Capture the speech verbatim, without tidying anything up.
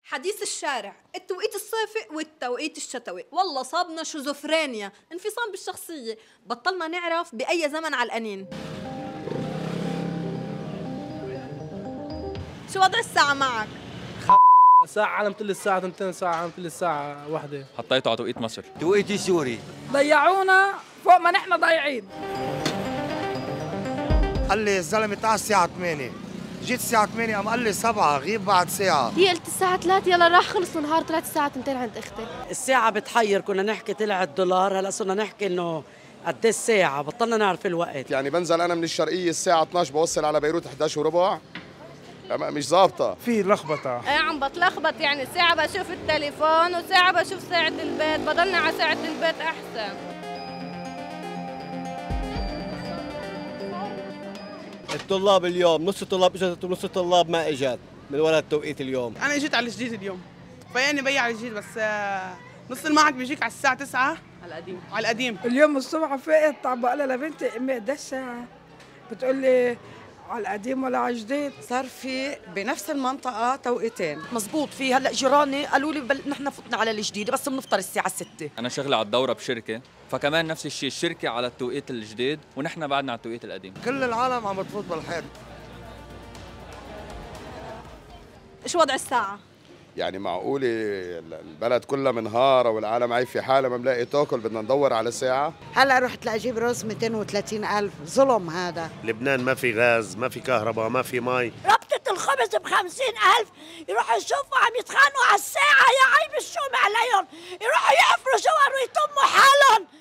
حديث الشارع، التوقيت الصيفي والتوقيت الشتوي، والله صابنا شيزوفرينيا، انفصام بالشخصية، بطلنا نعرف بأي زمن علقانين. شو وضع الساعة معك؟ ساعة علمت لي الساعة اثنتين، ساعة علمت لي الساعة واحدة. حطيته على توقيت مصر. توقيتي سوري. ضيعونا فوق ما نحن ضايعين. قال لي الزلمة تعال الساعة ثمانية، جيت الساعة ثمانية قام قال لي سبعة، غيب بعد ساعة. هي قلت الساعة ثلاثة يلا راح خلص النهار، طلعت الساعة اثنتين عند اختي. الساعة بتحير، كنا نحكي طلعت دولار، هلا صرنا نحكي انه قد ايه الساعة، بطلنا نعرف الوقت. يعني بنزل انا من الشرقية الساعة اثنعش بوصل على بيروت إحدى عشر وربع، مش ظابطة. في لخبطة. ايه عم بتلخبط، يعني ساعة بشوف التليفون وساعة بشوف ساعة البيت، بضلنا على ساعة البيت أحسن. الطلاب اليوم نص الطلاب اجت ونص الطلاب ما اجت من وراء التوقيت اليوم. أنا اجيت على الجديد اليوم، فيعني بيع على الجديد، بس نص المعهد بيجيك على الساعة تسعة على القديم. على القديم اليوم الصبح فقت عم بقول لها لبنتي امي قد ايش ساعة؟ بتقول لي على القديم ولا على الجديد؟ صار في بنفس المنطقة توقيتين. مزبوط، في هلا جيراني قالوا لي بل... نحن فتنا على الجديد بس بنفطر الساعة ستة. أنا شغلة على الدورة بشركة، فكمان نفس الشيء الشركة على التوقيت الجديد ونحن بعدنا على التوقيت القديم. كل العالم عم تفوت بالحيط. شو وضع الساعة؟ يعني معقولة البلد كلها منهارة والعالم عايف في حالها ما ملاقي تاكل، بدنا ندور على ساعة؟ هلا رحت لاجيب رز مئتين وثلاثين ألف، ظلم هذا. لبنان ما في غاز، ما في كهرباء، ما في مي. ربطة الخبز بخمسين ألف، يروحوا يشوفوا عم يتخانقوا على الساعة، يا عيب الشوم عليهم، يروحوا يقفلوا جوار ويطموا حالهم.